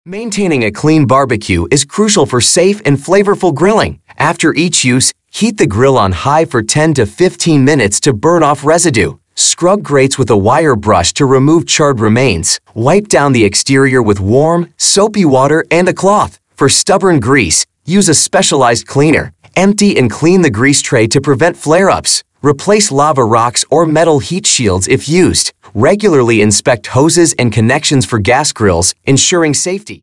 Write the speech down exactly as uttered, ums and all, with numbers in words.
Maintaining a clean barbecue is crucial for safe and flavorful grilling. After each use, heat the grill on high for ten to fifteen minutes to burn off residue. Scrub grates with a wire brush to remove charred remains. Wipe down the exterior with warm, soapy water and a cloth. For stubborn grease, use a specialized cleaner. Empty and clean the grease tray to prevent flare-ups. Replace lava rocks or metal heat shields if used. Regularly inspect hoses and connections for gas grills, ensuring safety.